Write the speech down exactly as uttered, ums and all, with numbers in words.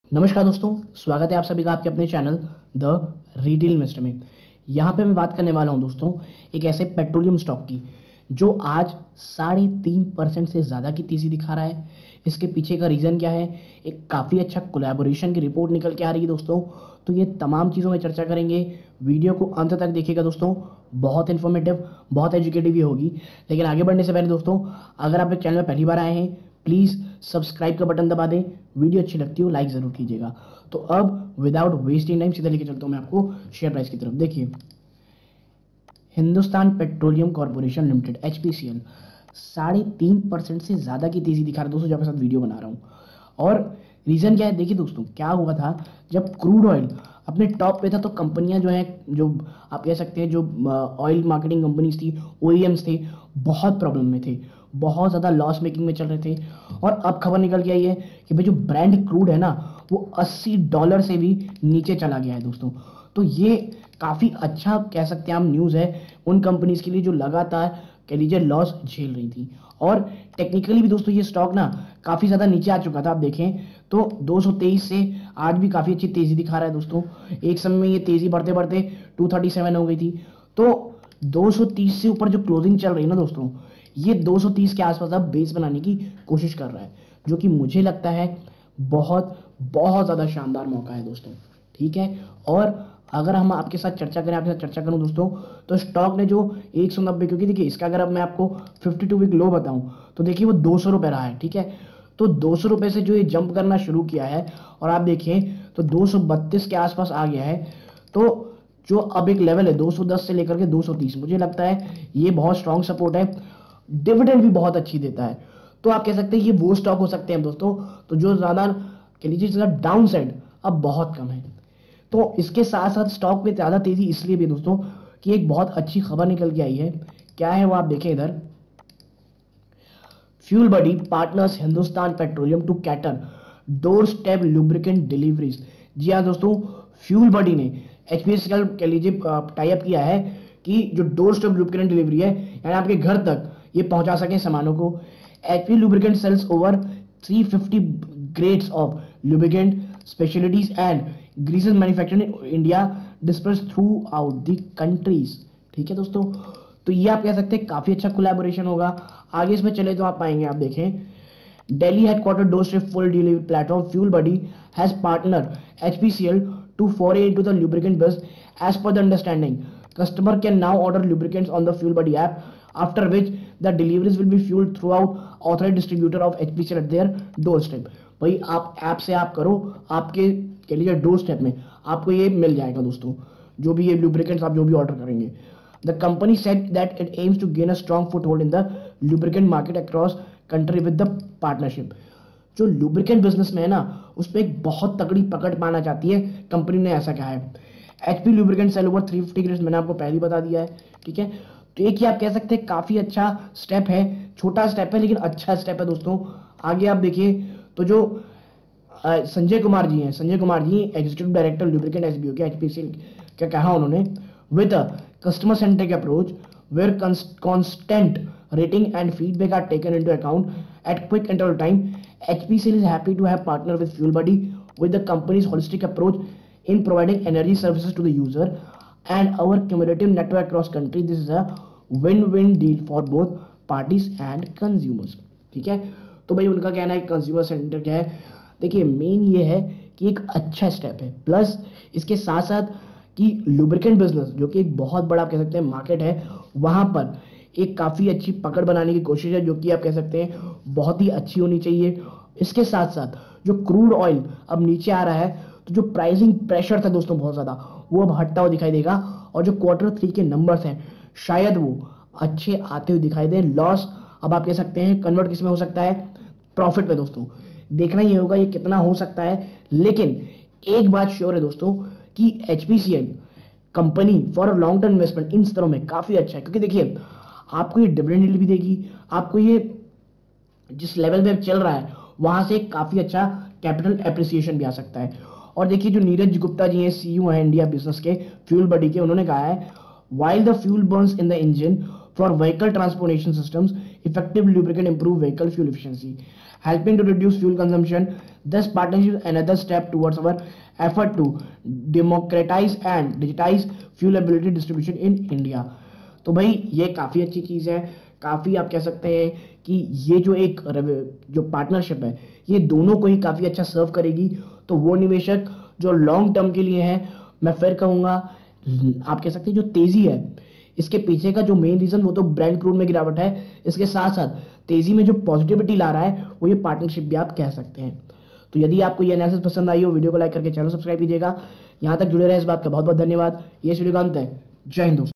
नमस्कार दोस्तों, स्वागत है आप सभी का आपके अपने चैनल द रिटेल इन्वेस्टर में। यहाँ पे मैं बात करने वाला हूँ दोस्तों एक ऐसे पेट्रोलियम स्टॉक की जो आज साढ़े तीन परसेंट से ज़्यादा की तेज़ी दिखा रहा है। इसके पीछे का रीज़न क्या है? एक काफ़ी अच्छा कोलैबोरेशन की रिपोर्ट निकल के आ रही है दोस्तों। तो ये तमाम चीज़ों में चर्चा करेंगे। वीडियो को अंत तक देखिएगा दोस्तों, बहुत इन्फॉर्मेटिव, बहुत एजुकेटिव भी होगी। लेकिन आगे बढ़ने से पहले दोस्तों, अगर आप इस चैनल में पहली बार आए हैं, प्लीज़ सब्सक्राइब का बटन दबा दें। वीडियो अच्छी लगती हो लाइक ज़रूर कीजिएगा। तो अब विदाउट वेस्टिंग टाइम सीधा लेके चलता हूँ मैं आपको शेयर प्राइस की तरफ। देखिए, Hindustan Petroleum Corporation Limited H P C L साढ़े तीन परसेंट से ज़्यादा की तेज़ी दिखा रहा है दोस्तों, जब मैं साथ वीडियो बना रहा हूँ। और रीज़न क्या है? देखिए दोस्तों, क्या हुआ था जब क्रूड ऑयल अपने टॉप पे था तो कंपनियां जो हैं, जो आप कह सकते हैं जो ऑयल मार्केटिंग कंपनीज थी, ओ ई एम्स थे, बहुत प्रॉब्लम में थे, बहुत ज़्यादा लॉस मेकिंग में चल रहे थे। और अब खबर निकल के आई है कि भाई जो ब्रांड क्रूड है ना, वो अस्सी डॉलर से भी नीचे चला गया है दोस्तों। तो ये काफ़ी अच्छा कह सकते हैं हम न्यूज़ है उन कंपनीज के लिए जो लगातार कह लीजिए लॉस झेल रही थी। और टेक्निकली भी दोस्तों ये स्टॉक ना काफ़ी ज़्यादा नीचे आ चुका था। आप देखें तो दो सौ तेईस से आज भी काफ़ी अच्छी तेज़ी दिखा रहा है दोस्तों। एक समय में ये तेज़ी बढ़ते बढ़ते दो सौ सैंतीस हो गई थी। तो दो सौ तीस से ऊपर जो क्लोजिंग चल रही है ना दोस्तों, ये दो सौ तीस के आसपास अब बेस बनाने की कोशिश कर रहा है, जो कि मुझे लगता है बहुत बहुत ज़्यादा शानदार मौका है दोस्तों। ठीक है। और अगर हम आपके साथ चर्चा करें, आपके साथ चर्चा करूं दोस्तों, तो स्टॉक ने जो एक सौ नब्बे, क्योंकि देखिए इसका अगर अब मैं आपको बावन वीक लो बताऊं तो देखिए वो दो सौ रुपये रहा है। ठीक है। तो दो सौ रुपये से जो ये जंप करना शुरू किया है और आप देखें तो दो सौ बत्तीस के आसपास आ गया है। तो जो अब एक लेवल है दो सौ दस से लेकर के दो सौ तीस, मुझे लगता है ये बहुत स्ट्रॉन्ग सपोर्ट है। डिविडेंड भी बहुत अच्छी देता है। तो आप कह सकते हैं ये वो स्टॉक हो सकते हैं दोस्तों तो जो ज़्यादा कह लीजिए डाउन साइड अब बहुत कम है। तो इसके साथ साथ स्टॉक में ज़्यादा तेज़ी इसलिए भी दोस्तों कि एक बहुत अच्छी खबर निकल के आई है। क्या है वो आप देखें इधर, fuel buddy partners Hindustan Petroleum to cater doorstep lubricant deliveries. जी हाँ दोस्तों, फ्यूल बडी ने एच पी सी एल कह लीजिए टाई अप किया है कि जो डोर स्टेप लुब्रिकेंट डिलीवरी है, यानी आपके घर तक ये पहुंचा सकें सामानों को। H P lubricant sales over three fifty grades of lubricant specialities and greases manufactured in India dispersed throughout the countries. ठीक है दोस्तों, तो ये आप कह सकते हैं काफी अच्छा कोलैबोरेशन होगा। आगे इसमें चले तो आप पाएंगे, आप देखें, Delhi headquartered doorstep full delivery platform Fuel Buddy has partnered H P C L to foray into the lubricant business. As per the understanding, customer can now order lubricants on the Fuel Buddy app, after which the deliveries will be fueled throughout authorized distributor of H P C L at their doorstep. भाई आप app से आप करो, आपके कह लीजिए door step में आपको ये मिल जाएगा दोस्तों, जो भी ये लुब्रिकेंट्स आप जो भी ऑर्डर करेंगे। The company said that it aims to gain a strong foothold in the lubricant market across country with the partnership. जो लुब्रिकेंट बिजनेस में है ना, उस पर एक बहुत तगड़ी पकड़ पाना चाहती है कंपनी ने, ऐसा कहा है। HP lubricant sale over three fifty grades, मैंने आपको पहले ही बता दिया है। ठीक है। तो एक ही आप कह सकते हैं काफी अच्छा स्टेप है, छोटा स्टेप है लेकिन अच्छा स्टेप है दोस्तों। आगे आप देखिए तो जो अ, संजय कुमार जी हैं, Sanjay Kumar ji executive director lubricant S B O K H P C L, क्या कहा उन्होंने, with a customer centric approach where cons- constant rating and feedback are taken into account at quick interval time. H P C L is happy to have partnered with Fuel Buddy with the company's holistic approach in providing energy services to the user and our cumulative network across country. This is a win-win deal for both parties and consumers. ठीक है। तो भाई उनका कहना है consumer centre क्या है, देखिए मेन ये है कि एक अच्छा स्टेप है, प्लस इसके साथ साथ कि लुब्रिकेंट बिजनेस जो कि एक बहुत बड़ा आप कह सकते हैं मार्केट है, वहाँ पर एक काफ़ी अच्छी पकड़ बनाने की कोशिश है, जो कि आप कह सकते हैं बहुत ही अच्छी होनी चाहिए। इसके साथ साथ जो क्रूड ऑयल अब नीचे आ रहा है, तो जो प्राइसिंग प्रेशर था दोस्तों बहुत ज़्यादा, वो अब हटता हुआ दिखाई देगा। और जो क्वार्टर थ्री के नंबर्स हैं शायद वो अच्छे आते हुए दिखाई दे। लॉस अब आप कह सकते हैं कन्वर्ट किस में हो सकता है, प्रॉफिट में दोस्तों। देखना ही होगा ये कितना हो सकता है। लेकिन एक बात श्योर है दोस्तों कि H P C L company for long term investment in स्तरों में काफी अच्छा है, क्योंकि देखिए आपको ये डिविडेंड भी देगी, आपको ये जिस लेवल में चल रहा है वहां से काफी अच्छा कैपिटल एप्रिसिएशन भी आ सकता है। और देखिए जो नीरज गुप्ता जी हैं, सी ई ओ हैं इंडिया बिजनेस के फ्यूल बडी के, उन्होंने कहा है, while the fuel burns in the engine for vehicle transportation systems effective lubricant improve vehicle fuel efficiency, helping to reduce fuel consumption. This partnership is another step towards our effort to democratize and digitize fuel ability distribution in India. तो भाई ये काफ़ी अच्छी चीज़ है, काफ़ी आप कह सकते हैं कि ये जो एक जो पार्टनरशिप है ये दोनों को ही काफ़ी अच्छा सर्व करेगी। तो वो निवेशक जो लॉन्ग टर्म के लिए हैं, मैं फिर कहूँगा आप कह सकते हैं जो तेज़ी है इसके पीछे का जो मेन रीज़न वो तो ब्रांड क्रूड में गिरावट है, इसके साथ साथ तेज़ी में जो पॉजिटिविटी ला रहा है वो ये पार्टनरशिप भी आप कह सकते हैं। तो यदि आपको ये एनालिसिस पसंद आई हो, वीडियो को लाइक करके चैनल सब्सक्राइब कीजिएगा। यहाँ तक जुड़े रहे इस बात का बहुत बहुत धन्यवाद। ये वीडियो का अंत है। जय हिंद।